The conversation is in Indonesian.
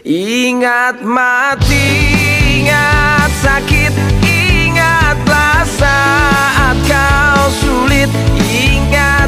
Ingat mati, ingat sakit, ingatlah saat kau sulit. Ingat